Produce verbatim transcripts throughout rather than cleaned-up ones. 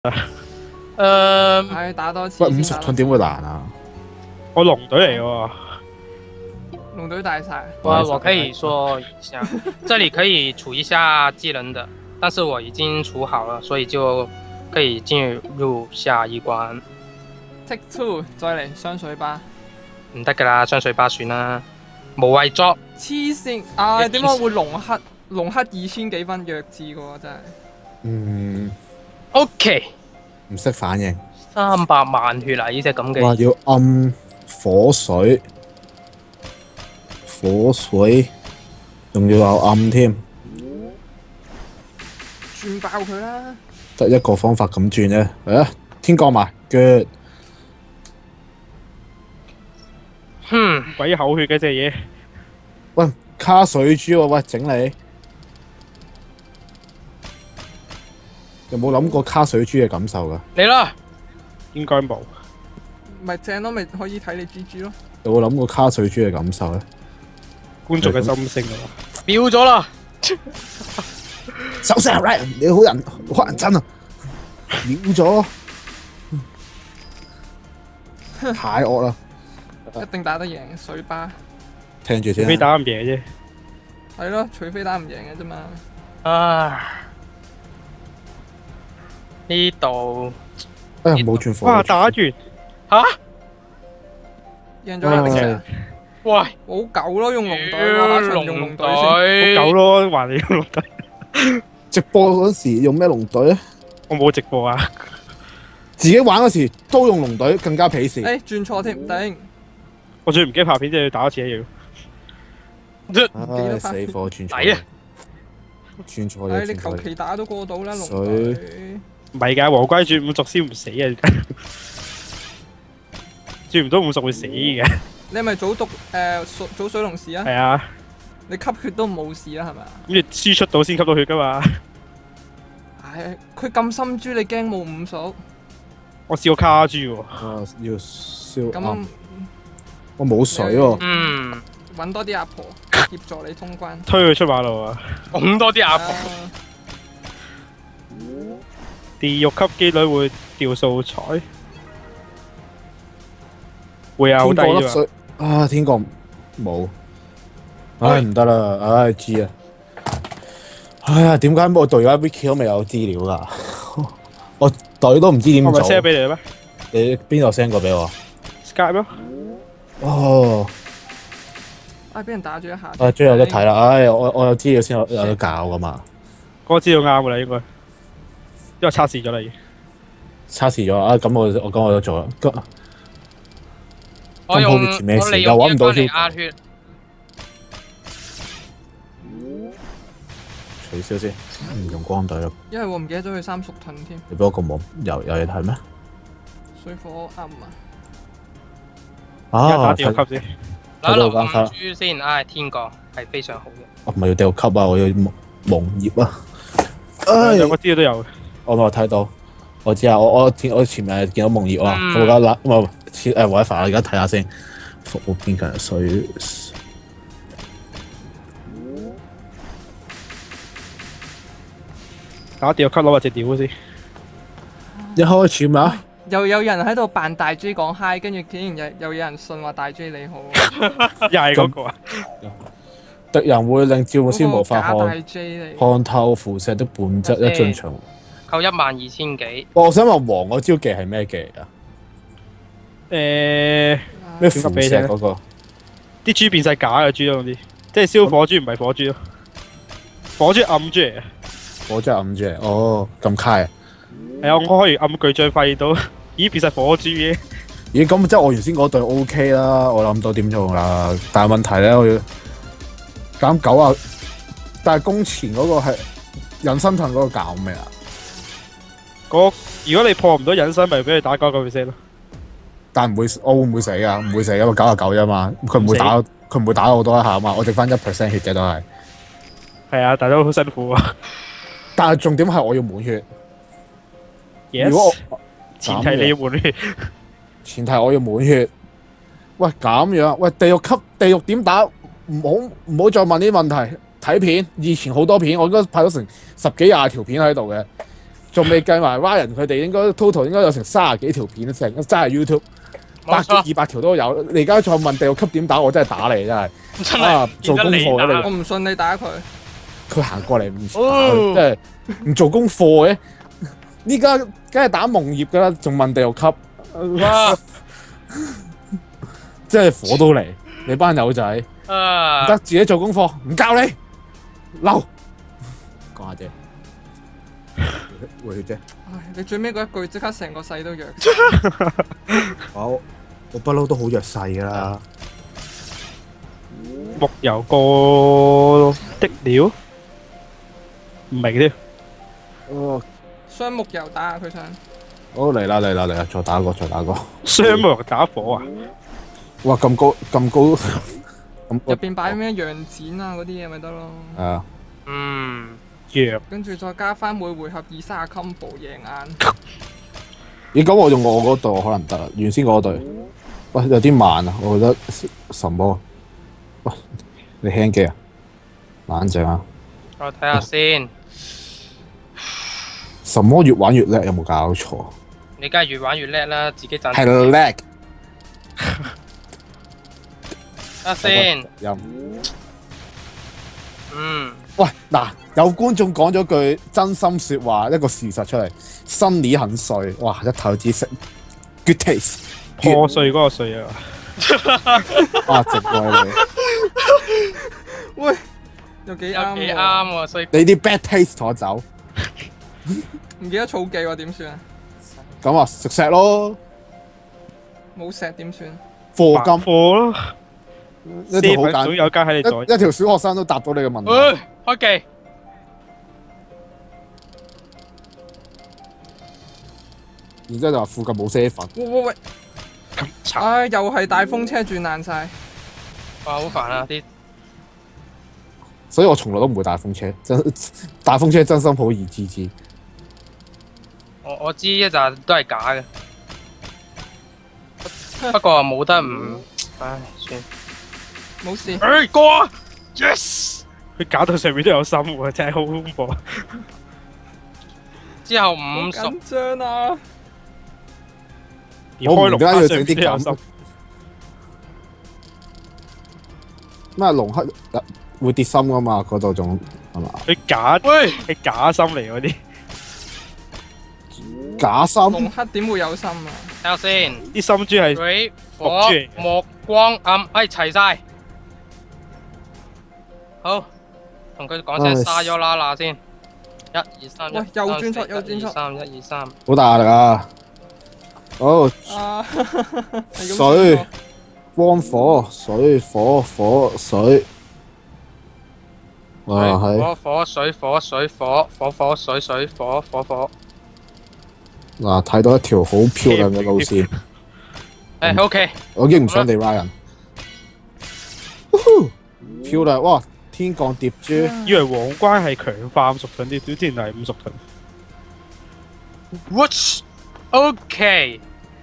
呃， 唉，打多次。 喂，五十盾點會難啊？ 我龍隊嚟喎。 龍隊大晒。 我我可以說一下，這裡可以儲一下技能的，但是我已經儲好了，所以就可以進入下一關。 Take two，再嚟雙水巴。 唔得噶啦，雙水巴算啦，無謂作。 黐線啊！點解會龍黑龍黑二千幾分弱智嘅喎，真係。 嗯。 OK。 唔識反應。 三百萬血啊！呢隻咁嘅。 哇！要暗火水，火水，仲要有暗添。 轉爆佢啦！ 得一個方法咁轉啫。誒，天降埋腳。 哼， 鬼口血嘅隻嘢。 喂，卡水珠喎！喂，整你。有冇諗過卡水珠嘅感受㗎？ 嚟啦！ 應該冇。 咪正咯，咪可以睇你 G G 咯。 有冇諗過卡水珠嘅感受咧？ 觀眾嘅心聲啊！ 秒咗啦！ 收聲 ，Ryan！你好人好人真啊！秒咗，太惡啦！ 一定打得贏水巴。 聽住先。 非打唔贏啫。 係咯，除非打唔贏嘅啫嘛。 啊！呢度。 哎呀，冇轉火。 哇！打完吓？ 贏咗一隻。 喂， 好狗咯，用龍隊，下場用龍隊先。 好狗咯，話你用龍隊。 直播嗰時用咩龍隊啊？ 我冇直播啊。 自己玩嗰時都用龍隊，更加鄙視。 誒，轉錯添，頂！ 我最唔驚拍片，即係要打一次一樣。 唉，死火轉錯。 抵啊！ 轉錯嘢。 唉，你求其打都過到啦，龍隊。 唔係㗎，黃龜轉五屬先唔死啊！轉唔到五屬會死嘅。 你係咪早讀誒早水龍士啊？ 係啊。 你吸血都冇事啦，係咪啊？ 咁你輸出到先吸到血㗎嘛？ 唉，佢咁深珠，你驚冇五屬？ 我試過卡住喎。 啊，要燒咁我冇水喎。 嗯。 揾多啲阿婆協助你通關。 推佢出馬路啊！ 拱多啲阿婆。 地獄級機女會掉素材，會啊，好低啫嘛！啊，天降冇，唉唔得啦，唉知啊，哎呀，點解我隊而家 Vicky 都未有資料噶？我隊都唔知點做。 我咪 send 俾你咩？ 你邊度 send 過俾我 ？Skype 咯。 哦。 啊！俾人打咗一下。 啊，終於有得睇啦！唉，我我有資料先有有得搞噶嘛。 嗰個資料啱噶啦，應該。因為測試咗啦，已經測試咗啊！咁我我咁我都做啦。 我用我利用一個嚟壓血。 取消先，唔用光隊咯。 因為我唔記得咗佢三屬盾添。 你俾我個網有有嘢睇咩？ 水火暗啊！ 啊！打掉級先。 打落五珠先，唉，天降係非常好嘅。 我唔係要掉級啊！我要蒙蒙葉啊！ 唉，兩個資料都有。 我咪睇到，我知啊！我我我前面見到夢葉啊，咁而家嗱咁啊，誒 WiFi 我而家睇下先，服務邊間水打掉級攞或者屌先。 一開始咩啊？ 又有人喺度扮大 J 講 hi， 跟住竟然又又有人信話大 J 你好。 又係嗰個啊！ 敵人會令召喚師無法看看透輻射的本質，一進場。 扣一萬二千幾。 我想問黃嗰招技係咩技嚟㗎？ 誒咩輻射嗰個？ 啲珠變晒假嘅珠咯，啲即係燒火珠唔係火珠咯，火珠暗珠嚟嘅。 火珠暗珠嚟，哦咁卡啊！ 係啊，我可以暗巨象發現到，咦變晒火珠嘅。 咦咁即係我原先嗰隊 O K 啦，我諗到點做啦。但係問題咧，我要減九啊，但係工錢嗰個係隱身盾嗰個搞咩啊？ 嗰如果你破唔到隱身，咪俾佢打九個 percent 咯。 但唔會，我會唔會死啊？唔會死，因為九啊九啫嘛。佢唔會打，佢唔會打我多一下啊嘛。我剩翻一 percent 血嘅都係。 係啊，但係都好辛苦啊。 但係重點係我要滿血。 Yes, 如果我前提你要滿血， 前提我要滿血。喂咁樣，喂地獄級地獄點打？唔好唔好再問呢啲問題。睇片，以前好多片，我應該拍咗成十幾廿條片喺度嘅。 仲未計埋 Ryan 佢哋應該 total 應該有成三十幾條片，成真係 YouTube 百幾冇錯， 二百條都有。你而家再問地獄級點打，我真係打你真係。 真啊係做功課嘅你我唔信你打佢。 佢行過嚟唔打哦佢，真係唔做功課嘅。呢家梗係打夢葉㗎啦，仲問地獄級， 哇！ 真係火到嚟！你班友仔唔啊得，自己做功課，唔教你，嬲。講下啫，回血啫。 唉，你最尾嗰一句即刻成個世都弱。 我我不嬲都好弱勢㗎啦。 木油過的料，唔明添。 哦， 雙木油打下佢想。 好嚟啦嚟啦嚟啦，再打過再打過。 雙木油打火啊！ 哇咁高咁高咁入邊擺咩羊展啊嗰啲嘢咪得咯。 係啊！ 嗯， 弱跟住再加翻每回合二三十 combo 贏硬。 咦咁我用我嗰隊可能唔得啦，原先嗰隊。喂有啲慢啊，我覺得什麼？喂你輕機啊？冷靜啊！ 我睇下先。 什麼越玩越叻？有冇搞錯？ 你梗係越玩越叻啦，自己賺。 係叻。 睇下先。 有嗯， 喂嗱，有觀眾講咗句真心説話，一個事實出嚟，心理很碎，哇！一睇就知食 good taste， 破碎嗰個碎啊！ 啊直過你， 喂，有幾有啱喎。 幾啱喎，所以你啲 bad taste 同我走， 唔記得儲記喎，點算啊？ 咁啊食石咯， 冇石點算？ 課金貨咯， 一條好簡總有間喺你袋。 一一條小學生都答到你嘅問題， 誒開技。 然之後就話附近冇啡粉， 喂喂喂！ 咁慘， 唉，又係大風車轉爛晒。 哇，好煩啊！啲所以我從來都唔會大風車，真大風車真心好易知知。 我我知一陣都係假嘅，不過冇得唔，唉，算。 冇事。 誒過啊 ！Yes！ 佢搞到上面都有心喎，真係好恐怖。 之後好五十， 緊張啊！ 而開龍卡上面都有心， 咩龍黑會跌心噶嘛？嗰度仲係嘛？ 佢假喂， 係假心嚟嗰啲， 假心龍黑點會有心啊？ 睇下先。 啲心珠係水、 木火珠嚟、嘅木、光、暗，哎齊晒。好，同佢講聲唉沙咗啦啦先。一二三，一喂又轉錯又轉錯三，一二三。 好大壓力啊！好啊！係咁水轉喎光火水火火水，哇係火火水火水火火火水水火火火。 嗱睇到一條好漂亮嘅路線， 誒 OK， 我已經唔想地 Ryan。呼漂亮哇！天降疊珠， 以為皇冠係強化五屬性啲，屌之前係五屬性。 Watch OK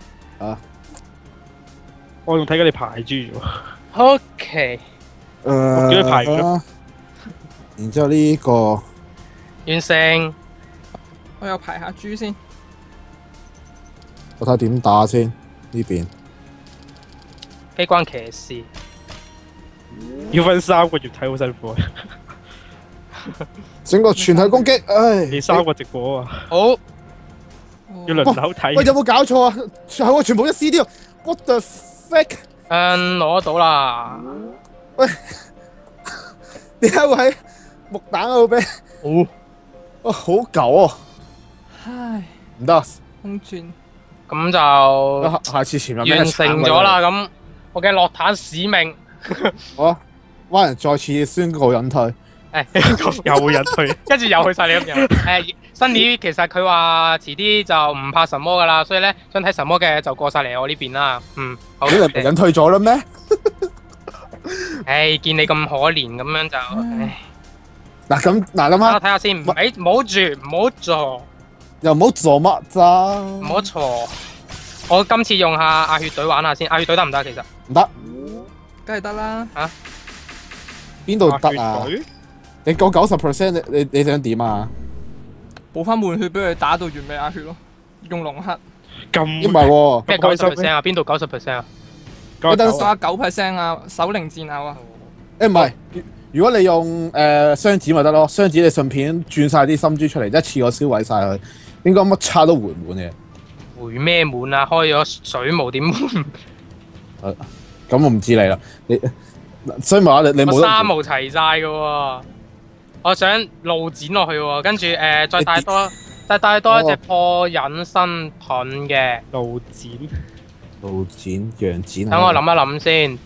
我仲睇緊你排珠喎， OK 誒， 叫你排咗然之後呢個完成。 我又排下豬先。 我睇下點打先呢邊。 機關騎士。 要分三個月睇好辛苦啊！ 整個全體攻擊，唉！ 你三個直播啊， 好， 要輪流睇。 喂，有冇搞錯啊？係喎，全部一 C D 喎 What the fuck？ 誒攞到啦。 喂，點解會喺木蛋嗰度俾？ 好。 哇，好舊啊！ 唉， 唔得， 空轉。 咁就下下次潛入完成咗啦。咁我嘅落坦使命。 好，蛙人再次宣告隱退。 誒， 又引退， 跟住又去晒你咁樣。誒，新年其實佢話遲啲就唔怕神魔噶啦，所以咧想睇神魔嘅就過晒嚟我呢邊啦。嗯，好。 咁你唔係隱退咗啦咩？ 唉，見你咁可憐咁樣就，唉， 嗱咁嗱諗我下， 睇下先。誒，唔好住，唔好坐， 又唔好做乜咋？ 唔好坐。我今次用下阿血隊玩下先，阿血隊得唔得？其實唔得， 梗係得啦。 邊度得啊？你講九十 percent，你你你想點啊？ 補翻滿血俾佢打到完美壓血咯，用龍克。 咁唔係喎， 咩九十 percent 啊？邊度九十 percent 啊？ 你等九啊九 percent 啊，手靈戰鬥啊！ 誒唔係，如果你用誒雙子咪得咯，雙子你順便轉晒啲心珠出嚟，一次過燒毀晒佢，應該乜叉都回滿嘅。 回咩滿啊？開咗水霧點滿？ 咁我唔知你啦，你所以咪話你你冇我得三無齊晒嘅喎，我想路剪落去喎，跟住誒再帶多再帶多一隻破隱身盾嘅路剪。 路剪羊剪。 等我諗一諗先。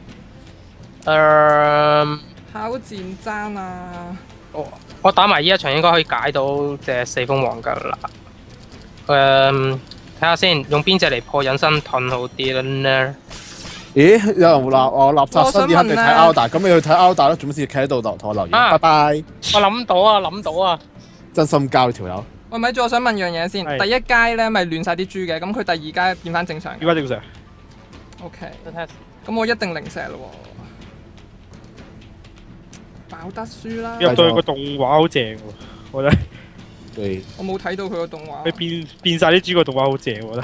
誒， 考戰爭啊！ 我我打埋呢一場應該可以解到隻四風王㗎啦。誒，睇下先，用邊隻嚟破隱身盾好啲咧？ 咦？有人話我垃圾新啲肯定睇 Alda，咁你去睇 Alda 咯，做乜事企喺度同我留言？ 啊拜拜。 我諗到啊，諗到啊！ 真心交條友。 喂，咪住，我想問樣嘢先。 係第一階咧咪亂晒啲豬嘅，咁佢第二階變翻正常嘅。 點解正常？ O K， 等睇下咁我一定零石咯喎，爆得輸啦！ 入到去個動畫好正喎，我覺得。 對。 我冇睇到佢個動畫。 佢變變曬啲豬個動畫好正，我覺得。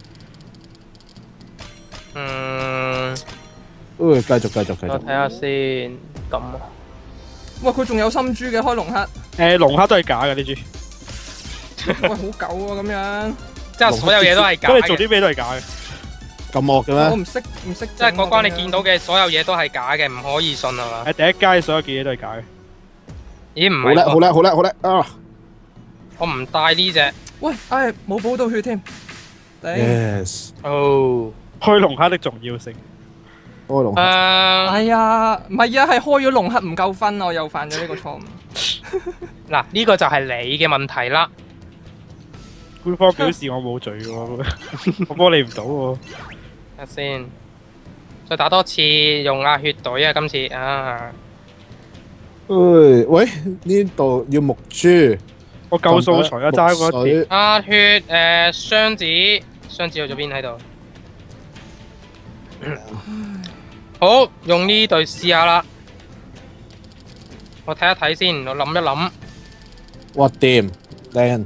嗯， 誒，繼續繼續繼續。 我睇下先，咁啊。 喂，佢仲有心珠嘅開龍克。 誒龍蝦都係假嘅啲豬， 喂，好狗喎咁樣。 即係所有嘢都係假咁你做嘅， 啲咩都係假嘅。 咁惡嘅咩？ 我唔識唔識。 即係嗰關你見到嘅所有嘢都係假嘅，唔可以信係嘛？ 喺第一階所有嘅嘢都係假嘅。 咦，唔好叻好係喎， 叻好叻好叻啊我唔帶呢只。 喂，唉，冇補到血添。頂。 ！Yes， 哦， 開龍蝦的重要性。 開龍。 誒， 哎呀，唔係啊，係開咗龍克唔夠分啊，我又犯咗呢個錯誤。 嗱呢個就係你嘅問題啦。 官方表示我冇罪喎，我幫你唔到喎。 睇下先，再打多次用壓血隊啊！今次啊， 誒喂，呢度要木珠。 我夠素材啊，爭嗰一碟。 壓血誒雙子，雙子去咗邊喺度？好，用呢隊試下啦。我睇一睇先，我諗一諗。 哇掂靚！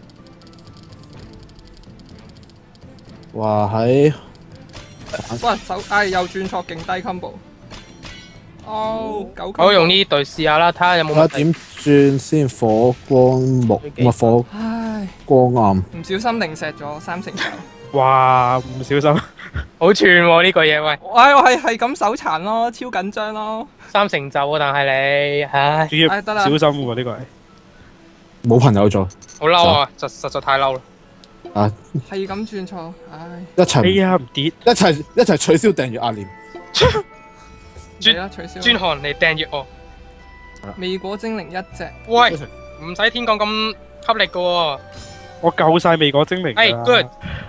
哇喺哇手唉又轉錯勁低 combo。哦，九 combo。 好，用呢隊試下啦，睇下有冇問題。 睇下點轉先，火光木唔係火唉， 光暗。 唔小心零石咗三成九。 哇！唔小心。 好串喎呢個嘢，喂， 唉，我係係咁手殘咯，超緊張咯。 三成就啊，但係你，唉， 主要唉得啦小心喎呢個係。 冇朋友做好嬲啊，實實在太嬲啦。 啊！ 係咁轉錯，唉。 一齊哎呀唔跌。 一齊一齊取消訂閱壓念。 轉嚟啦，取消。 專項嚟訂閱我。 美果精靈一隻。 喂，唔使天降咁吸力噶喎。 我夠晒味果精靈㗎哎啦。 ，good。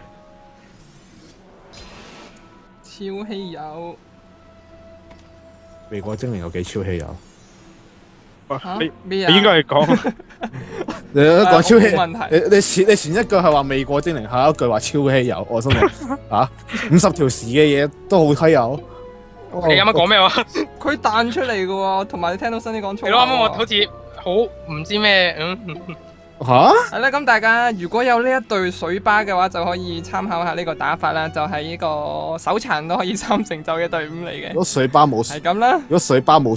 超稀有。 美國精靈有幾超稀有？ 嚇哇你咩啊？ 你應該係講你都講超稀， 冇問題你你前你前一句係話美國精靈，下一句話超稀有，我心諗嚇五十條時嘅嘢都好稀有。 你啱啱講咩話？ 佢彈出嚟嘅喎，同埋你聽到新啲講粗口喎。 係咯，啱啱我好似好唔知咩，嗯， 嚇？ 係啦，咁大家如果有呢一對水巴嘅話，就可以參考下呢個打法啦，就係呢個手殘都可以三成就嘅隊伍嚟嘅如。果水巴冇， 係咁啦。 如果水巴冇。